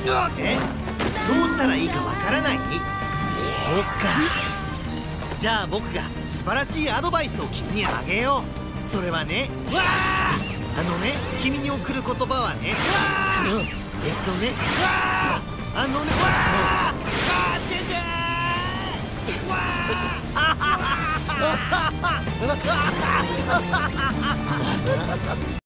え、どうしたらいいかわからない？そっか。じゃあ僕が素晴らしいアドバイスを君にあげよう。それはね、君に送る言葉はね、